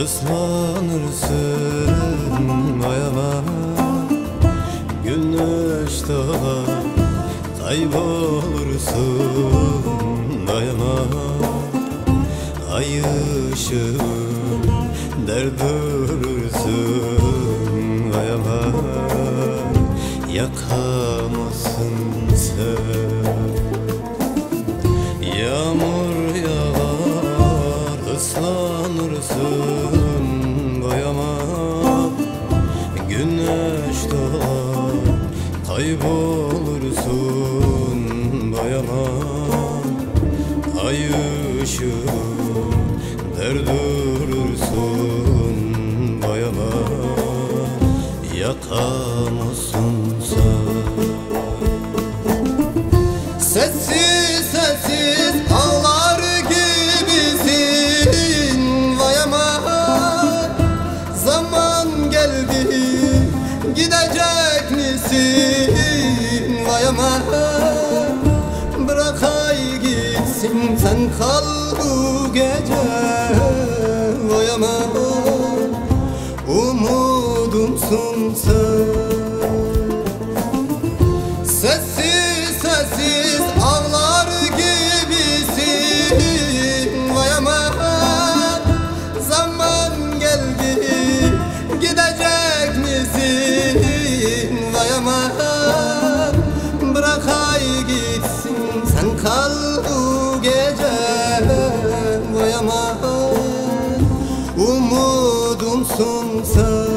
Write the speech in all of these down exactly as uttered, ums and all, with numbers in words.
ıslanırsın ayama, güneş doğar kaybolursun ayama. Ay ışığım dert durursun ayama, yakamazsın sen. Yağmur yağar ıslanırsın ayama, güneş doğar kaybolursun ayama. Ay ışığım dert durursun ayama, yakamazsın sen. Sessiz sessiz ağlar gibisin vay aman. Zaman geldi gidecek misin vay aman. Bırak ay gitsin sen kal bu gece vay aman. Umudumsun sen. Sessiz sessiz ağlar gibisin vay aman. Zaman geldi gidecek misin vay aman. Bırak ay gitsin sen kal bu gece vay aman. Umudumsun sen.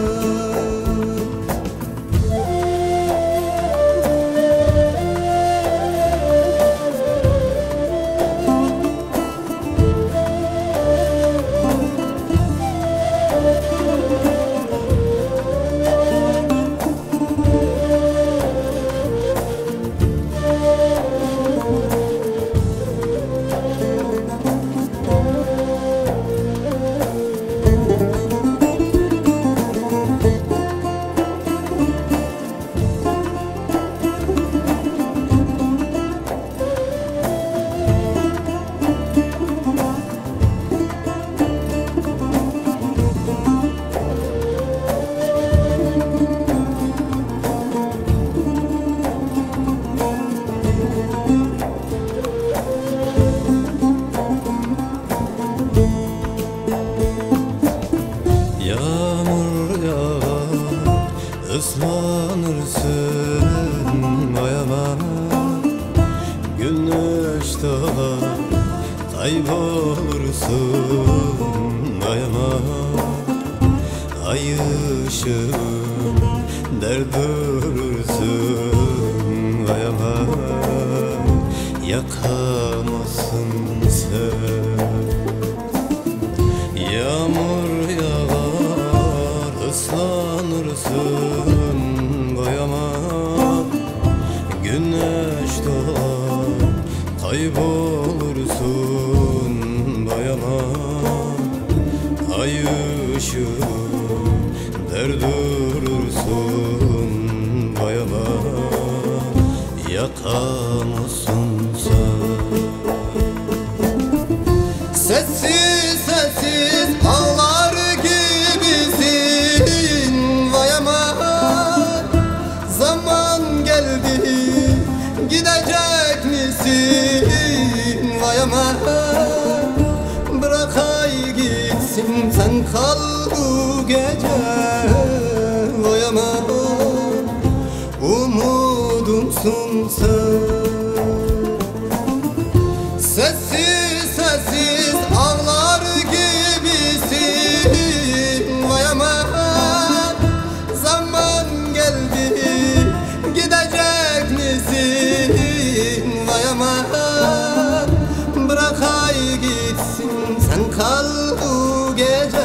Yağmur yağar ıslanırsın ayama, güneş doğar kaybolursun ayama. Ay ışığım dert durursun ayama, yakamazsın sen. Yağmur yağar ıslanırsın ayama, güneş doğar kaybolursun ayama. Ay ışığım dert durursun ayama, yakamazsın sen. Sessiz sessiz ağlar gibisin vay aman. Zaman geldi gidecek misin vay aman. Bırak ay gitsin sen kal bu gece vay aman. Umudumsun sen. Sessiz sessiz ağlar gibisin vay aman. Zaman geldi gidecek misin vay aman. Bırak ay gitsin sen kal bu gece